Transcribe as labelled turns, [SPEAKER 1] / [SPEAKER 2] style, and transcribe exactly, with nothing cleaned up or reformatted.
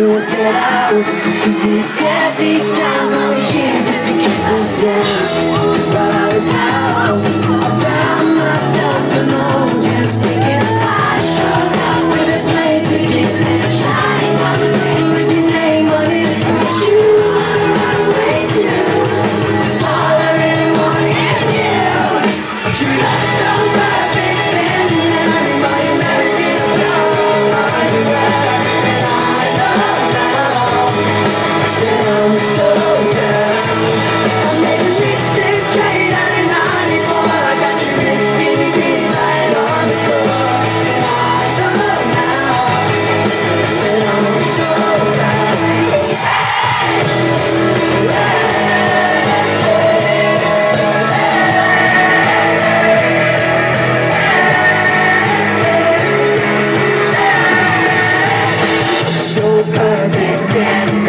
[SPEAKER 1] us get out. Cause this deadly time only here just to keep us down. While I was out, I found myself alone, just thinking I showed up with a plane ticket and a shine with your name on it. But you run away too. Just all I really want is you. You look so perfect, standing out by American love. And I know now that I'm so down. I made a mistake straight out in ninety-four. I got your wrist beating right on the floor. And I know now that I'm so down. So perfect, standing